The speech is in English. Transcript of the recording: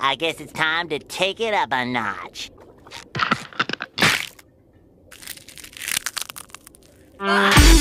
I guess it's time to take it up a notch. Ah!